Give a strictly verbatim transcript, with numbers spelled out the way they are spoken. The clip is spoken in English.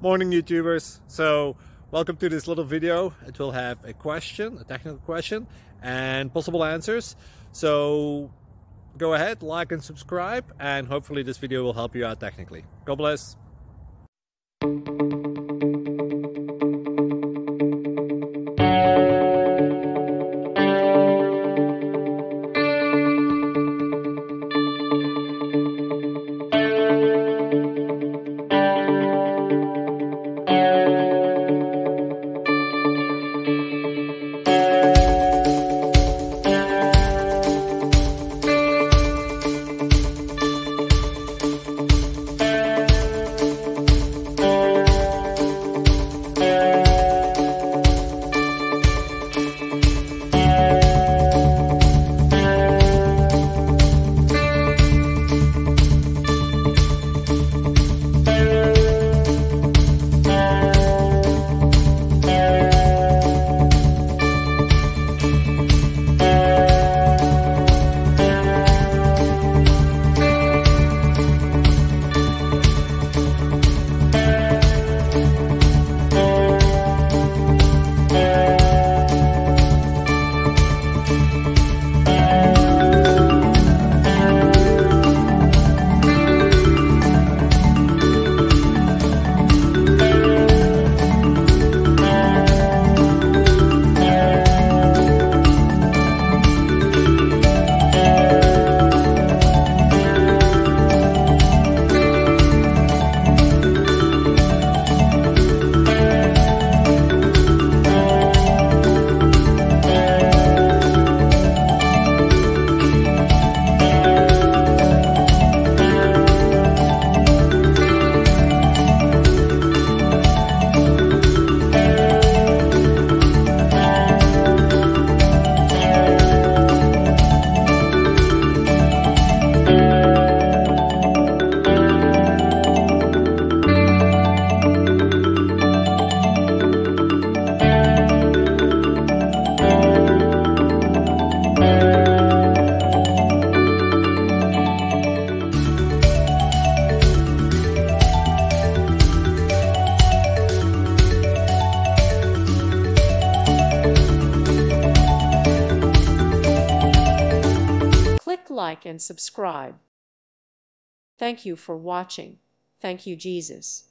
Morning YouTubers. So welcome to this little video. It will have a question, a technical question, and possible answers. So go ahead, like and subscribe, and hopefully this video will help you out technically. God bless. Like and subscribe. Thank you for watching. Thank you, Jesus.